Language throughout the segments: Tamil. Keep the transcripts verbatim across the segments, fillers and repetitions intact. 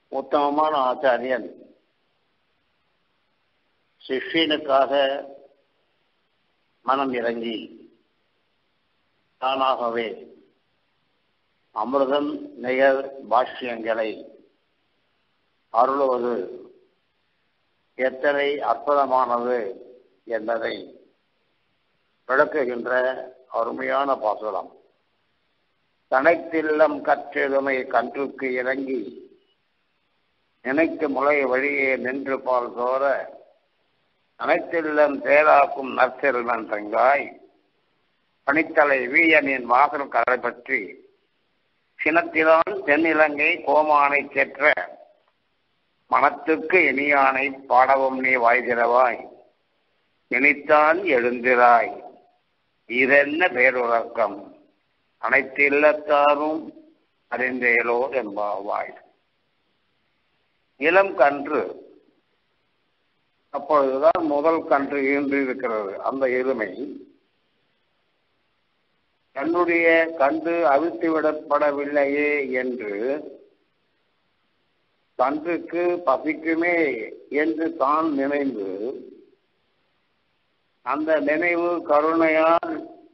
உத்தமமான ஆச்சாரியன் சிஷ்யனுக்காக மனம் இறங்கி தானாகவே அமிர்தம் நிகர் பாஷ்யங்களை அருளுவது எத்தனை அற்புதமானது என்பதை விளக்குகின்ற அருமையான பாசுரம். தனைத்தில்லம் கற்றெழுமை கன்றுக்கு இறங்கி நினைக்கு முளை வழியே நின்று பால் சோர அனைத்தில்லம் தேராக்கும் நற்செல்வன் தங்காய் பனித்தலை வீயனின் வாசல் கரை பற்றி சினத்திலான் தென்னிலங்கை கோமானை செற்ற மனத்துக்கு இனியானை பாடவும் நீ வாய்திரவாய் இனித்தான் எழுந்திராய் இதென்ன பேருறக்கம் அனைத்து இல்லத்தாரும் அறிந்தேலோ என்பாவாய். இளம் கன்று அப்பொழுதுதான் முதல் கன்று ஈன்று இருக்கிறது. அந்த எருமை தன்னுடைய கன்று அவிழ்த்துவிடப்படவில்லையே என்று கன்றுக்கு பசிக்குமே என்று தான் நினைந்து அந்த நினைவு கருணையால்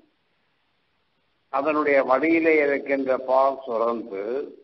அதனுடைய வடியிலே இருக்கின்ற பால் சுரந்து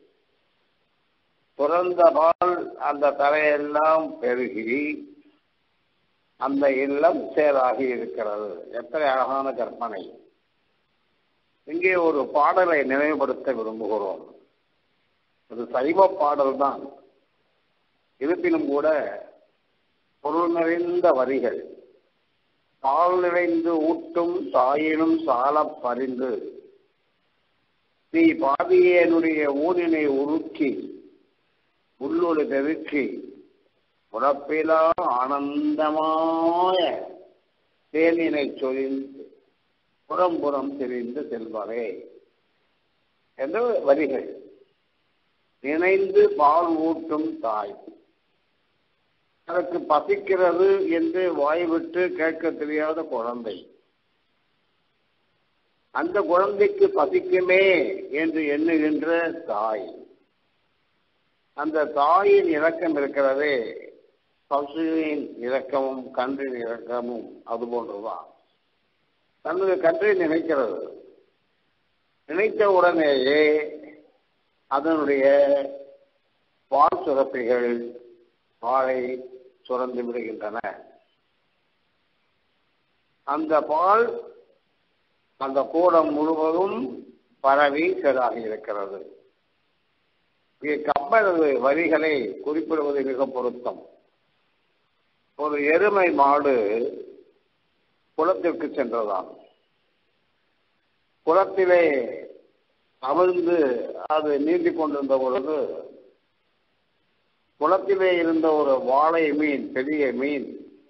சுரந்த பால் அந்த தரையெல்லாம் பெருகி அந்த இல்லம் சேராகி இருக்கிறது. எத்தனை அழகான கற்பனை! இங்கே ஒரு பாடலை நினைவுபடுத்த விரும்புகிறோம். அது சைவ பாடல் தான், இருப்பினும் கூட பொருள் நிறைந்த வரிகள். பால் நிறைந்து ஊட்டும் தாயினும் சால பறிந்து நீ பாதியனுடைய ஊனினை உருக்கி உள்ளொரு பெருக்கி உறப்பிலா ஆனந்தமாய தேனினை சொரிந்து புறம் புறம் தெரிந்து செல்வரே என்ற வரிகள். நினைந்து பால் ஊட்டும் தாய், அதற்கு பசிக்கிறது என்று வாய்விட்டு கேட்க தெரியாத குழந்தை, அந்த குழந்தைக்கு பசிக்குமே என்று எண்ணுகின்ற தாய், அந்த தாயின் இரக்கம் இருக்கிறதே, பசுவின் இரக்கமும் கன்றின் இரக்கமும் அது போன்றுதான். தன்னுடைய கன்றை நினைக்கிறது. நினைத்த உடனேயே அதனுடைய பால் சுரப்பிகள் பாலை சுரந்து விடுகின்றன. அந்த பால் அந்த கூடம் முழுவதும் பரவி சேராகி இருக்கிறது. கம்பனது வரிகளை குறிப்பிடுவது மிக பொருத்தம். ஒரு எருமை மாடு குளத்திற்கு சென்றதாம். குளத்திலே அமிழ்ந்து அது நீந்திக் கொண்டிருந்த பொழுது குளத்திலே இருந்த ஒரு வாளை மீன், பெரிய மீன்,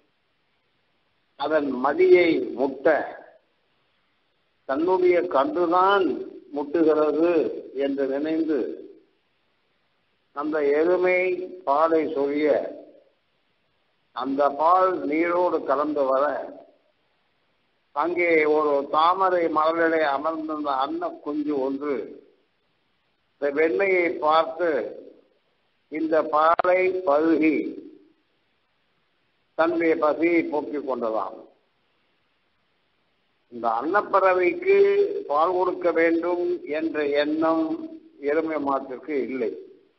அதன் மடியை முட்ட தன்னுடைய கன்றுதான் முட்டுகிறது என்று நினைந்து அந்த எருமை பாலை சொரிய அந்த பால் நீரோடு கலந்து வர அங்கே ஒரு தாமரை மலரிலே அமர்ந்திருந்த அன்ன குஞ்சு ஒன்று இந்த வெண்ணையை பார்த்து இந்த பாலை பருகி தன்னுடைய பசியை போக்கிக் கொண்டதாம். இந்த அன்னப்பறவைக்கு பால் கொடுக்க வேண்டும் என்ற எண்ணம் எருமை மாட்டுக்கு இல்லை.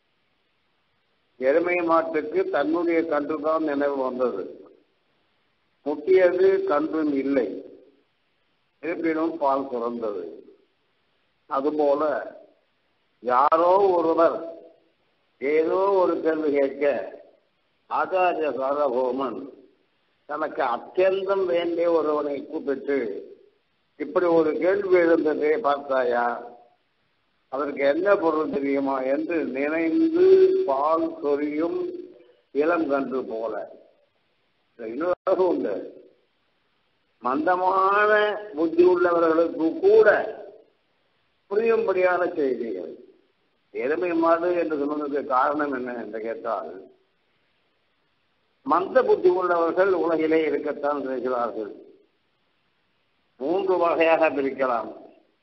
எருமை மாட்டுக்கு தன்னுடைய கன்றுதான் நினைவு வந்தது. முட்டியது கன்றும் இல்லை, இருப்பினும் பால் சுரந்தது. அதுபோல யாரோ ஒருவர் ஏதோ ஒரு கேள்வி கேட்க ஆச்சாரிய சார்வபௌமன் தனக்கு அத்தியந்தம் வேண்டிய ஒருவனை கூப்பிட்டு இப்படி ஒரு கேள்வி எழுந்ததே பார்த்தாயா, அதற்கு என்ன பொருள் தெரியுமா என்று நினைந்து பால் சொரியும் இளங்கன்று போல. இன்னொரு உண்டு, மந்தமான புத்தி உள்ளவர்களுக்கு கூட புரியும்படியான செய்திகள். எருமை மாடு என்று சொன்னதுக்கு காரணம் என்ன என்று கேட்டால், மந்த புத்தி உள்ளவர்கள் உலகிலே இருக்கத்தான் நினைக்கிறார்கள். மூன்று வகையாக பிரிக்கலாம்.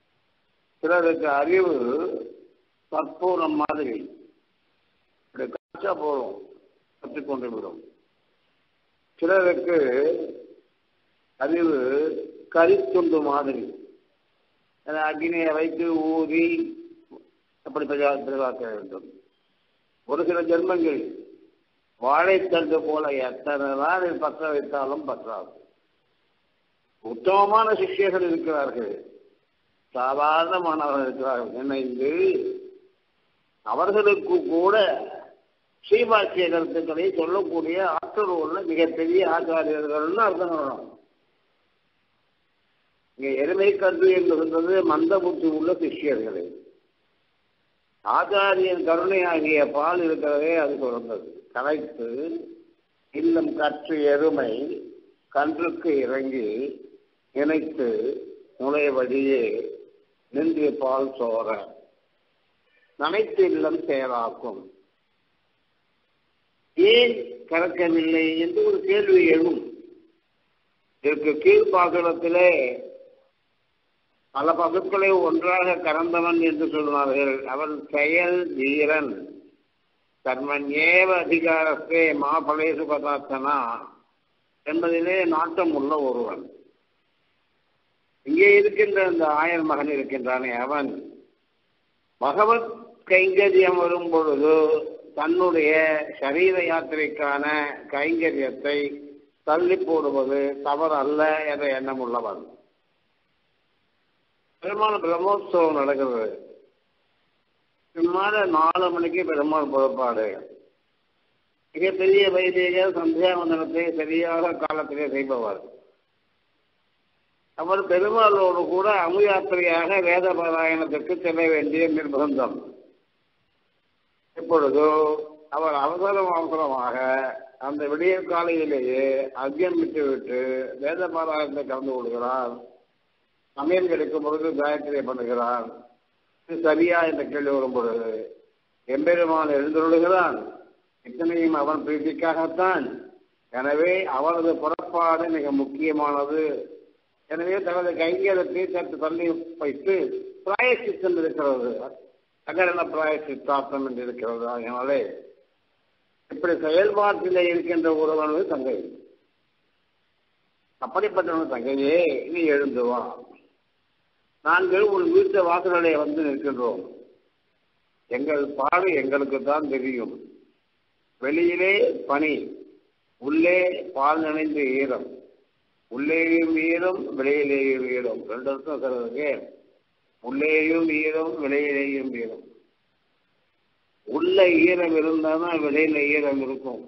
சிலருக்கு அறிவு கற்பூரம் மாதிரி போதும் கற்றுக்கொண்டு விடும். சிலருக்கு அறிவு கரித்துண்டு மாதிரி அக்னியை வைத்து ஊதி அப்படி பெரிவாக்க வேண்டும். ஒரு சில ஜென்மங்கள் வாழைத்தண்டு போல எத்தனை நாள் பற்ற வைத்தாலும் பற்றாது. உத்தமமான சிஷ்யர்கள் இருக்கிறார்கள், சாதாரண மாணவர்கள் இருக்கிறார்கள். நினைந்து அவர்களுக்கு கூட ஸ்ரீபாக்கிய கருத்துக்களை சொல்லக்கூடிய ஆற்றல் உள்ள மிகப்பெரிய ஆச்சாரியர்கள்னு அர்த்தம் வரணும். இங்கே எருமை கல்வி என்று சொல்றது மந்த புத்தி உள்ள சிஷ்யர்களே. ஆச்சாரியன் கருணை ஆகிய பால் இருக்கிறதே அது சொல்றது. கலைத்து இல்லம் கற்று எருமை கன்றுக்கு இறங்கி இணைத்து நுழைய வழியே நின்று பால் சோர நனைத்து இல்லம் செயலாக்கும். ஏன் கறக்கவில்லை என்று ஒரு கேள்வி எழும். இதற்கு கீழ்ப்பாசனத்திலே பல பசுக்களை ஒன்றாக கறந்தவன் என்று சொல்வார்கள். அவன் செயல் வீரன், கர்மன் ஏவ அதிகாரத்தே மாபலேசு பதார்த்தனா என்பதிலே நாட்டம் உள்ள ஒருவன். இங்கே இருக்கின்ற இந்த ஆயர் மகன் இருக்கின்றானே, அவன் பகவத் கைங்கரியம் வரும் பொழுது தன்னுடைய சரீர யாத்திரைக்கான கைங்கரியத்தை தள்ளி போடுவது தவறு அல்ல என்ற எண்ணம் உள்ளவன். பெருமாள் பிரம்மோத்சவம் நடக்கிறது. சுமார நாலு மணிக்கு பெருமாள் புறப்பாடு. மிகப்பெரிய வைதிக சந்தியாவந்தனத்தை சரியாக காலத்திலே செய்பவர். அவர் பெருமாளோடு கூட அமுயாத்திரையாக வேத பாராயணத்திற்கு செல்ல வேண்டிய நிர்பந்தம். இப்பொழுது அவர் அவசரம் அவசரமாக அந்த விடிய காலையிலேயே அத்தியம் விட்டு விட்டு வேத பாராயணத்தை கலந்து கொள்கிறார். சமயம் கிடைக்கும் பொழுது காயத்ரியை பண்ணுகிறான். இது சரியா என்ற கேள்வி வரும் பொழுது எம்பெருமான் எழுந்துள்ளுகிறான். இத்தனையும் அவன் பிரீதிக்காகத்தான். எனவே அவனது புறப்பாடு மிக முக்கியமானது. எனவே தனது கைங்கரத்தை சற்று தள்ளி வைத்து பிராயசித்தம் இருக்கிறது, அகரண பிராயசித்தார்த்தம் என்று இருக்கிறது. அதனாலே இப்படி செயல்பாட்டில் இருக்கின்ற ஒருவனது தங்கை, அப்படிப்பட்டவனது தங்கையே நீ எழுந்துவா. நாங்கள் உன் வீட்டு வாசல்களை வந்து நிற்கின்றோம். எங்கள் பாடு எங்களுக்கு தான் தெரியும். வெளியிலே பனி, உள்ளே பால் நினைந்த ஈரம். உள்ளேயும் ஈரம், வெளியிலேயும் ஈரம். ரெண்டு வருஷம் சொல்றதுக்கு உள்ளேயும் ஈரம், வெளியிலேயும் ஈரம். உள்ள ஈரம் இருந்தாதான் வெளியில ஈரம் இருக்கும்.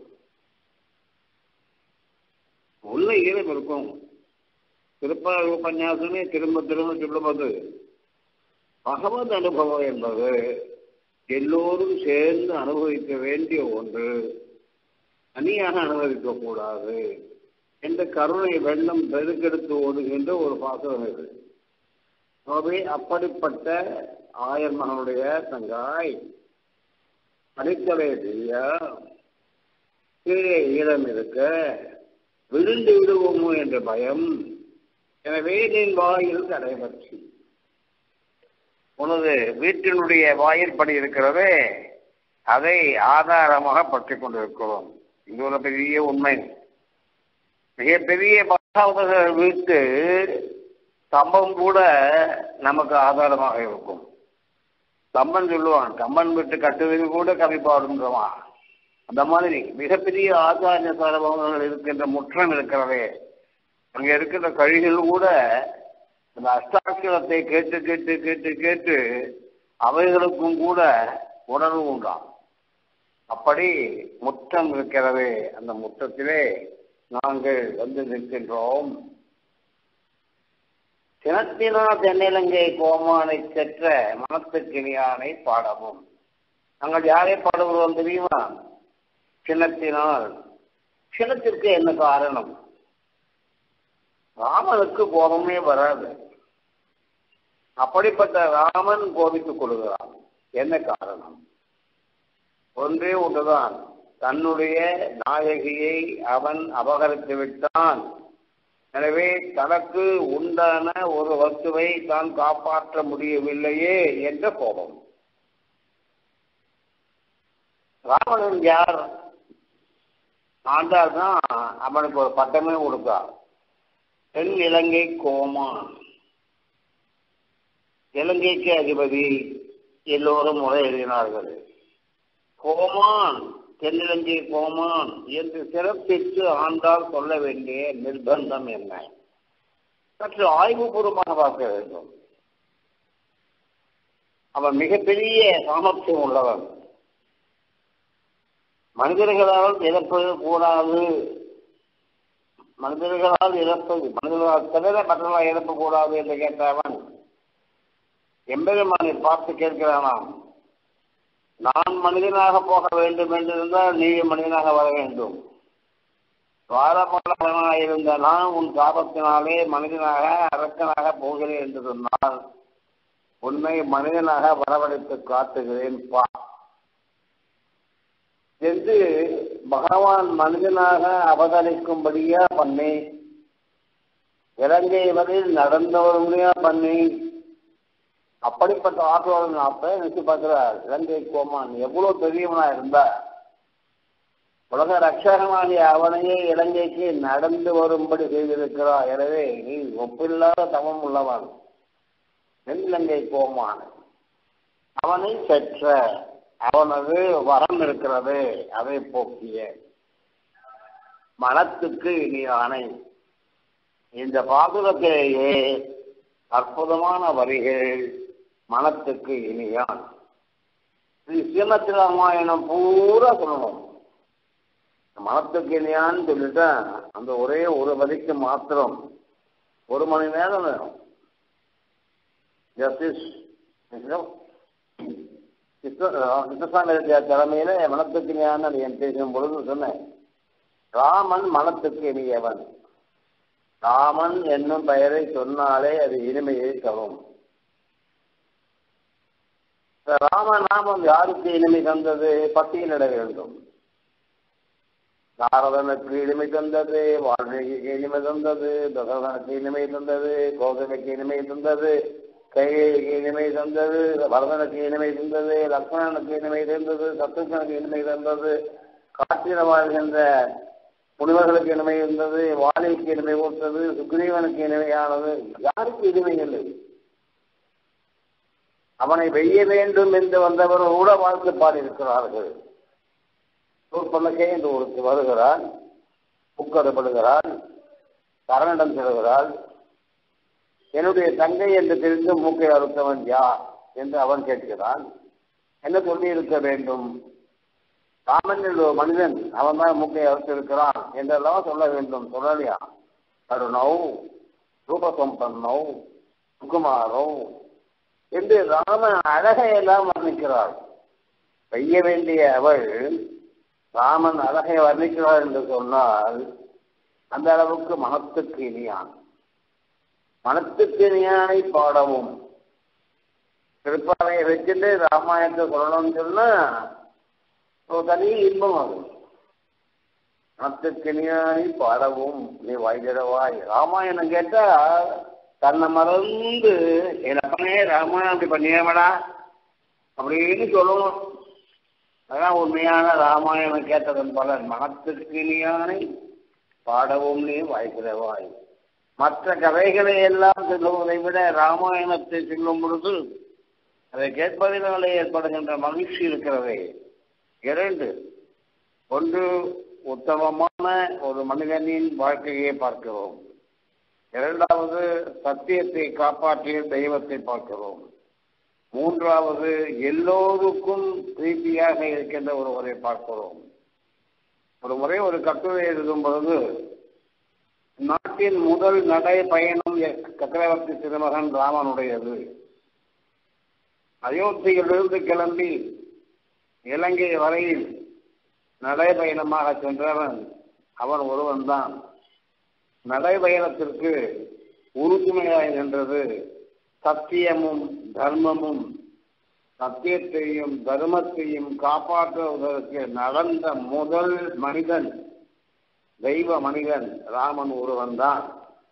உள்ள ஈரம் இருக்கும். திருப்பாறு உபன்யாசமே திரும்ப திரும்ப சொல்லுவது பகவத் அனுபவம் என்பது எல்லோரும் சேர்ந்து அனுபவிக்க வேண்டிய ஒன்று, தனியாக அனுபவிக்க கூடாது என்ற கருணை வெள்ளம் பெருக்கெடுத்து ஓடுகின்ற ஒரு பாசனம் இது. ஆகவே அப்படிப்பட்ட ஆயர் மகனுடைய தங்காய் அடித்தலை செய்ய கீழே ஈரம் இருக்க விழுந்து விடுவோமோ என்ற பயம். எனவே நீ வாயில் தடைபற்றி உனது வீட்டினுடைய வாயில் படி இருக்கிறதே அதை ஆதாரமாக பற்றி கொண்டிருக்கிறோம். இது ஒரு பெரிய உண்மை. மிகப்பெரிய பக்தர்கள் வீட்டு ஸ்தம்பம் கூட நமக்கு ஆதாரமாக இருக்கும். கம்பன் சொல்லுவான், கம்பன் வீட்டு கட்டுவது கூட கவி பாடுன்றவான். அந்த மாதிரி மிகப்பெரிய ஆச்சாரிய சாரபவங்கள் இருக்கின்ற முற்றம் இருக்கிறதே, அங்க இருக்கின்ற கழிகள் கூட அந்த அஷ்டாட்சரத்தை கேட்டு கேட்டு கேட்டு கேட்டு அவைகளுக்கும் கூட உணர்வு உண்டாம். அப்படி முற்றம் இருக்கிறது. அந்த முற்றத்திலே நாங்கள் வந்து நிற்கின்றோம். சினத்தினா தென்னிலங்கை கோமானை செற்ற மனத்துக்கிணியானை பாடவும். நாங்கள் யாரை பாடுகிறோம் தெரியுமா? சினத்தினால். சினத்திற்கு என்ன காரணம்? ராமனுக்கு கோபமே வராது. அப்படிப்பட்ட ராமன் கோபித்துக் கொள்கிறான். என்ன காரணம்? ஒன்றே ஒன்றுதான், தன்னுடைய நாயகியை அவன் அபகரித்து விட்டான். எனவே தனக்கு உண்டான ஒரு வஸ்துவை தான் காப்பாற்ற முடியவில்லையே என்ற கோபம். ராவணன் யார்? ஆண்டாள் தான் அவனுக்கு ஒரு பட்டமே கொடுத்தா. தென் இலங்கை கோமான், இலங்கைக்கு அதிபதி எல்லோரும் முறை எழுதினார்கள். கோமான், தென்னிலங்கை கோமான் என்று சிறப்பித்து ஆண்டால் சொல்ல வேண்டிய நிர்பந்தம் என்ன? சற்று ஆய்வுபூர்வமாக பார்க்க வேண்டும். அவன் மிகப்பெரிய சாமர்த்தியம் உள்ளவன். மனிதர்களால் இறப்பது கூடாது, மனிதர்களால் இறப்பது மனிதர்களால் தவிர மற்றவர்களால் இறப்பக்கூடாது என்று கேட்டவன் எம்பெருமானை பார்த்து கேட்கிறானாம், நான் மனிதனாக போக வேண்டும் என்றிருந்தால் நீ மனிதனாக வர வேண்டும். வாரமலனாக இருந்த நான் உன் சாபத்தினாலே மனிதனாக அரக்கனாக போகிறேன் என்று சொன்னால் உன்னை மனிதனாக வரவழைத்து காட்டுகிறேன் பா என்று பகவான் மனிதனாக அவதரிக்கும்படியா பண்ணி, இலங்கை வரையில் நடந்தவர்களையா பண்ணி, அப்படிப்பட்ட ஆற்றோடு நாப்ப நினைச்சு பார்க்கிறார். இலங்கை கோமான் எவ்வளவு பெரியவனா இருந்தா, உலக ரட்சகனாகிய அவனையே இலங்கைக்கு நடந்து வரும்படி செய்திருக்கிறார். எனவே நீ ஒப்பில்லாத தவம் உள்ளவன். இலங்கை கோமான் அவனை பெற்ற அவனது வரம் இருக்கிறது, அதை போக்கிய மனத்துக்கு இனி ஆணை. இந்த பாதுகத்திலேயே அற்புதமான வரிகள் மனத்துக்கு இனியான். ஸ்ரீமத் ராமாயணம் பூரா சொல்லணும். மனத்துக்கு இனியான்னு சொல்லிட்டா அந்த ஒரே ஒரு வரிக்கு மாத்திரம் ஒரு மணி நேரம் வேணும். ஜஸ்டிஸ் தலைமையில மனத்துக்கு இனியான என் பேசும் பொழுது சொன்னேன், ராமன் மனத்துக்கு இனியவன். ராமன் என்னும் பெயரை சொன்னாலே அது இனிமையை தரும். ராமநாமம் யாருக்கு இனிமை தந்தது? பட்டியலிட வேண்டும். நாரதனுக்கு இனிமை தந்தது, வால்மீகிக்கு இனிமை தந்தது, தசரதனுக்கு இனிமை தந்தது, கோசலைக்கு இனிமை தந்தது, கைகைக்கு இனிமை தந்தது, பரதனுக்கு இனிமை தந்தது, லக்ஷ்மணனுக்கு இனிமை தந்தது, சத்ருகனுக்கு இனிமை தந்தது, காற்றில வாழ்கின்ற முனிவர்களுக்கு இனிமை இருந்தது, வாலிக்கு இனிமை கொடுத்தது, சுக்ரீவனுக்கு இனிமையானது. யாருக்கு இனிமை இல்லை? அவனை வெய்ய வேண்டும் என்று வந்தவர்கள் கூட வாழ்த்து பாடியிருக்கிறார்கள். சூர்பனகை என்று ஒருத்தி வருகிறான், புக்கறுபடுகிறான், கரனிடம் செல்கிறாள். என்னுடைய தங்கை என்று தெரிந்து மூக்கை அறுத்தவன் யார் என்று அவன் கேட்கிறான். என்ன சொல்லி இருக்க வேண்டும்? ராமன் என்ற ஒரு மனிதன், அவன் தான் மூக்கை அறுத்திருக்கிறான் என்றெல்லாம் சொல்ல வேண்டும். சொல்லலையா? கருணோ ரூபசம்பன்னோ சுகுமாரோ என்று ராமன் அழகையெல்லாம் வர்ணிக்கிறாள். செய்ய வேண்டிய அவள் ராமன் அழகை வர்ணிக்கிறார் என்று சொன்னால் அந்த அளவுக்கு மனத்துக்கு இனியான். மனத்துக்கு இனியானை பாடவும் திருப்பாவையை வச்சுட்டு ராமாயணத்தை சொல்லணும்னு சொன்னா ஒரு தனி இன்பம் ஆகும். மனத்துக்கு இனியானை பாடவும் நீ வாய்திடவாய். ராமாயணம் கேட்டா தன்னை மறந்து என் அப்பனே ராமாயணம் அப்படி பண்ணியவடா அப்படின்னு சொல்லணும். அதான் உண்மையான ராமாயணம் கேட்டதன் பலன். மனத்துக்கு இனியானை பாடவும் நீ வாய்க்கிறவாய். மற்ற கதைகளை எல்லாம் சொல்லுவதை விட ராமாயணத்தை சொல்லும் பொழுது அதை கேட்பதனாலே ஏற்படுகின்ற மகிழ்ச்சி இருக்கிறதே இரண்டு. ஒன்று, உத்தமமான ஒரு மனிதனின் வாழ்க்கையை பார்க்கிறோம். இரண்டாவது, சத்தியத்தை காப்பாற்றிய தெய்வத்தை பார்க்கிறோம். மூன்றாவது, எல்லோருக்கும் பிரீதியாக இருக்கின்ற ஒருவரை பார்க்கிறோம். ஒரு முறை ஒரு கட்டுரை எழுதும் பொழுது, நாட்டின் முதல் நடை பயணம் சக்கரவர்த்தி திருமகன் ராமனுடையது. அயோத்தியிலிருந்து கிளம்பி இலங்கை வரையில் நடைபயணமாக சென்றவன் அவன் ஒருவன் தான். நடைபயணத்திற்கு உறுதுணையாய் நின்றது சத்தியமும் தர்மமும். சத்தியத்தையும் தர்மத்தையும் காப்பாற்றுவதற்கு நடந்த முதல் மனிதன், தெய்வ மனிதன் ராமன் ஒருவன் தான்.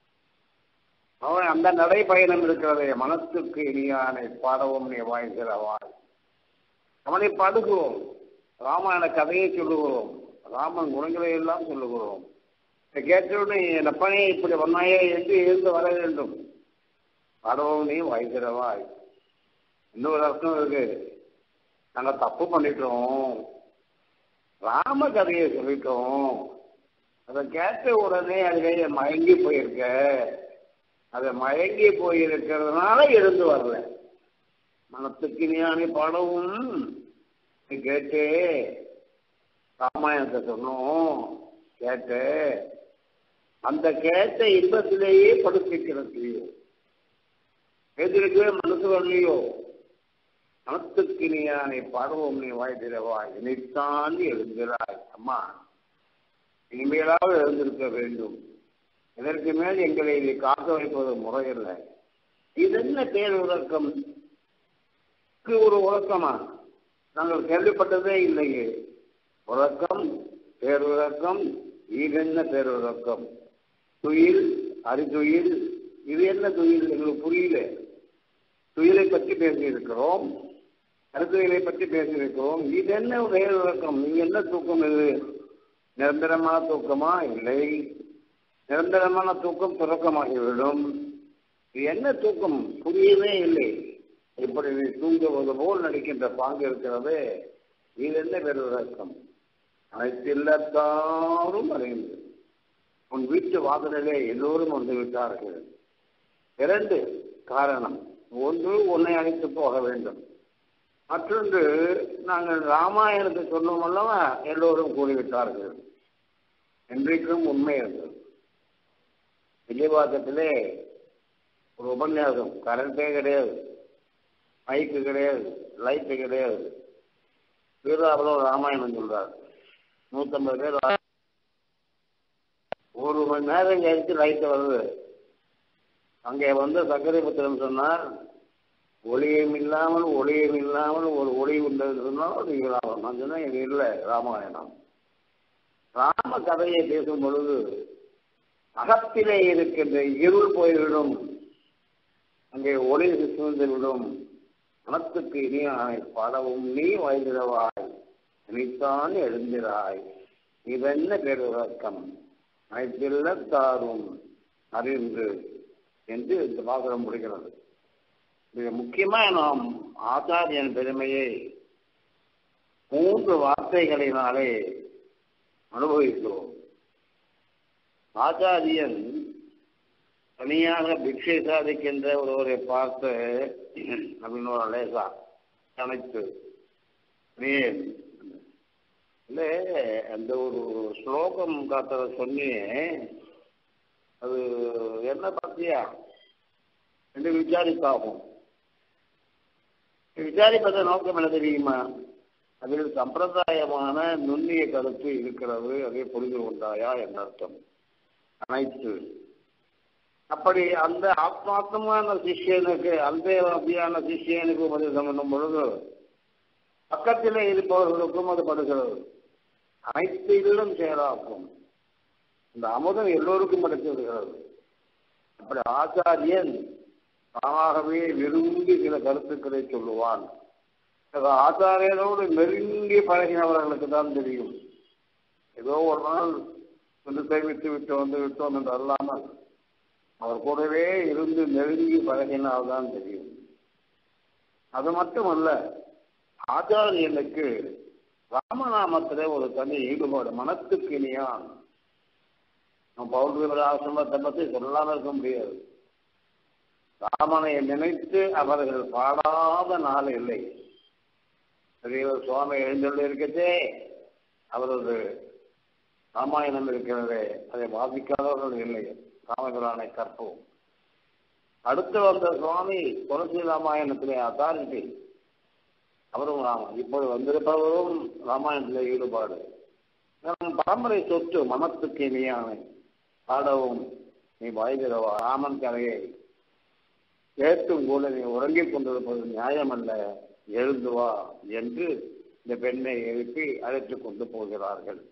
அவன் அந்த நடைபயணம் இருக்கிறதே, மனத்துக்கு இனியானை பாடவும் நீ வாழ்கிறவாள். அவனை பாடுகிறோம். ராமாயண கதையை சொல்லுகிறோம், ராமன் குணங்களை எல்லாம் சொல்லுகிறோம். இதை கேட்டவுடனே என் அப்பனே இப்படி வந்தாயே என்று எழுந்து வர வேண்டும். கடவுள் நீ வைக்கிறவாய். இன்னொரு அர்த்தம் இருக்கு, நாங்கள் தப்பு பண்ணிட்டோம், ராம கதையை சொல்லிட்டோம், அதை கேட்ட உடனே அதுல மயங்கி போயிருக்க, அதை மயங்கி போயிருக்கிறதுனால எழுந்து வரல. மனத்துக்கு ஞானி பாடவும் கேட்டு ராமாயணத்தை சொன்னோம், கேட்டு அந்த கேட்ட இன்பத்திலேயே படுத்திக்கிறது. எதிர்க்கவே மனசு வரலையோ, மனத்துக்கு நீயானை பாடவும் நீ வாய்திரவாய், இனித்தான் எழுந்திராய். அம்மா இனிமேலாவது எழுந்திருக்க வேண்டும், இதற்கு மேல் எங்களை இதை காக்க வைப்பது முறையில்லை. இது என்ன பேர் உறக்கம்? ஒரு உறக்கமா? நாங்கள் கேள்விப்பட்டதே இல்லையே. உறக்கம், பேருறக்கம், இது என்ன பேருறக்கம்? துயில், அரிதுயில், இது என்ன துயில்? எங்களுக்கு புரியல. துயிலை பற்றி பேசியிருக்கிறோம், அரிதுயிலை பற்றி பேசியிருக்கிறோம். இது என்ன பேருறக்கம்? இது என்ன தூக்கம்? இது நிரந்தரமான தூக்கமா? இல்லை, நிரந்தரமான தூக்கம் துறக்கமாகிவிடும். இது என்ன தூக்கம்? புரியவே இல்லை. இப்படி நீ தூங்குவது போல் நடிக்கின்ற பாங்கு இருக்கிறது, இது என்ன பெருவிறக்கம்? அனைத்தில்லத்தாரும் அறிந்து உன் வீட்டு வாசலிலே எல்லோரும் வந்து விட்டார்கள். இரண்டு காரணம், ஒன்று உன்னை அழைத்து போக வேண்டும், மற்றொன்று நாங்கள் ராமாயணத்தை சொன்னோம் அல்லவா, எல்லோரும் கூறிவிட்டார்கள். இன்றைக்கும் உண்மை இருந்தது. விஜயபாக்கத்திலே ஒரு உபன்யாசம், கரண்டே கிடையாது, மைக்கு கிடையாது, லைட்டு கிடையாது, வீராபுரம் ராமாயணம் சொல்றார். நூற்றம்பது பேர், ஒரு மணி நேரம் கழித்து லைட்டு வருது. அங்கே வந்து சக்கரைபுத்திரன் சொன்னார், ஒளியும் இல்லாமல் ஒளியும் இல்லாமல் ஒரு ஒளி உண்டது சொன்னால் அது வீராபுரம். நான் சொன்னேன் இது இல்லை ராமாயணம். ராம கதையை பேசும் பொழுது அகத்திலே இருக்கின்ற இருள் போய்விடும், அங்கே ஒளி சூழ்ந்துவிடும். மனத்துக்கு இனியாய் பாடவும் நீ வைதிரவாய், இனித்தான் எழுந்திராய், இதென்ன பெருவக்கம் அனைத்தில்லத்தாரும் அறிந்து என்று இந்த பாசுரம் முடிகிறது. மிக முக்கியமாக நாம் ஆச்சாரியன் பெருமையை மூன்று வார்த்தைகளினாலே அனுபவிக்கிறோம். ஆச்சாரியன் தனியாக பிக்ஷை சாதிக்கின்ற ஒருவரை பார்த்து அப்படின்னு ஒரு லேசா அனைத்து இல்லை அந்த ஒரு ஸ்லோகம் காத்தத சொன்னியே, அது என்ன பார்த்தியா என்று விசாரிப்பாகும். விசாரிப்பத நோக்கம் என்ன தெரியுமா? அதில் சம்பிரதாயமான நுண்ணிய கருத்து இருக்கிறது, அதை புரிந்து கொண்டாயா என்ற அர்த்தம். அனைத்து அப்படி அந்த ஆத்மாத்மான சிஷ்யனுக்கு, அந்த வகையான சிஷ்யனுக்கு உபதேசம் பண்ணும் பொழுது பக்கத்திலே இருப்பவர்களுக்கும் அது படுகிறது. அனைத்து இதிலும் செயலாக்கும். இந்த அமுதம் எல்லோருக்கும் படைத்திருக்கிறது. அப்படி ஆச்சாரியன் தானாகவே விரும்பி சில கருத்துக்களை சொல்லுவான். ஆச்சாரியனோடு நெருங்கி பழகினவர்களுக்கு தான் தெரியும். ஏதோ ஒரு நாள் வந்து சேமித்து விட்டு வந்து விட்டோம் என்று அல்லாமல் அவர் கூடவே இருந்து நெருங்கி பழகினால்தான் தெரியும். அது மட்டுமல்ல, ஆச்சாரியனுக்கு ராமநாமத்திலே ஒரு தனி ஈடுபாடு, மனத்துக்கு இனியான். நம் பௌர்ணமி ஆசிரமத்தை பற்றி சொல்லாமல் இருக்க முடியாது. ராமனை நினைத்து அவர்கள் பாடாத நாள் இல்லை. பெரியவர் சுவாமி எழுந்தொள்ளி இருக்கச்சே அவரது ராமாயணம் இருக்கிறதே, அதை வாசிக்காதவர்கள் இல்லை. ராமபிரானை கற்போம். அடுத்து வந்த சுவாமி துளசி ராமாயணத்திலே அத்தாரிட்டி, அவரும் ராமன். இப்போது வந்திருப்பவரும் ராமாயணத்திலே ஈடுபாடு. நம் பரம்பரை சொத்து மனத்துக்கு இனியானை பாடவும் நீ வாய்கிறவா, ராமன் கதையை கேட்டும் கூட நீ உறங்கிக் கொண்டிருப்பது நியாயமல்ல, எழுந்து வா என்று இந்த பெண்ணை எழுப்பி அழைத்து கொண்டு போகிறார்கள்.